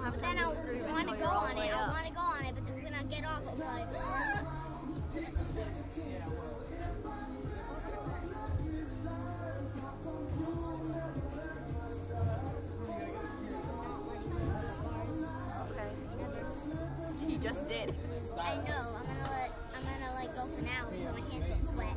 But then I want to go on it. I want to go on it, but then when I get off, I'm like. Okay. She just did. I know. I'm gonna let go for now, so my hands don't sweat.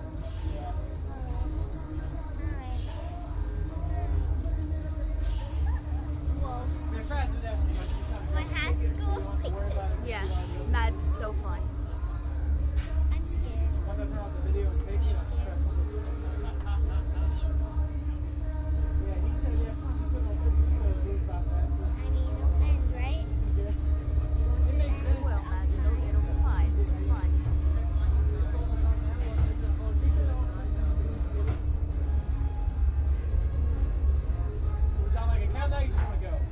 My hat's going like this. Yes, Mads, it's so fun. I'm scared. Once I turn off the video and take it, I'll just try to switch it. Yeah, he said yes. He put on 50, so it goes by faster. I mean, it'll end, right? It makes sense. Well, Mads, it'll be fine. It's fun. Would y'all like a countdown? You just want to go?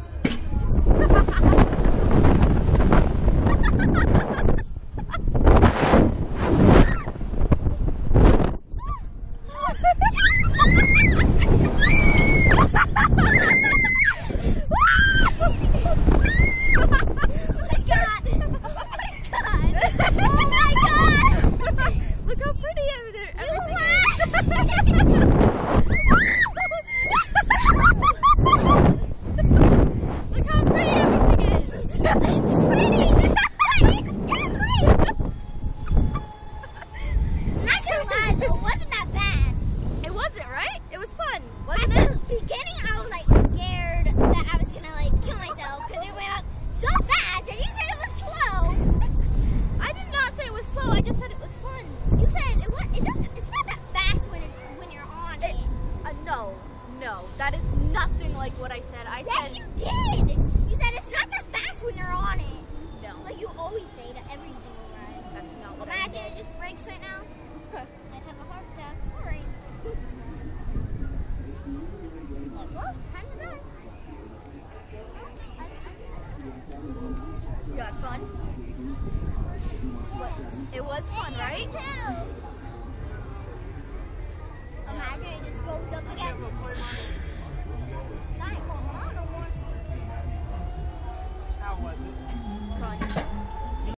Look how pretty everything is. Look how pretty everything is. It's pretty. Not gonna lie though, wasn't that bad? It wasn't, right? It was fun, wasn't At it? the beginning, I was like scared that I was gonna like kill myself because it went up so fast, and you said it was slow. I did not say it was slow. I just said it was fun. You said it was. It doesn't. It's not that fast when you're on it. No, that is nothing like what I said. I Yes, said you did. You said it's not that fast when you're on it. no. Like you always say to every single ride. That's not what I Imagine said. it just breaks right now. I'd have a heart attack. All right. Well, time to die. You had fun? What? It was fun, right? Too.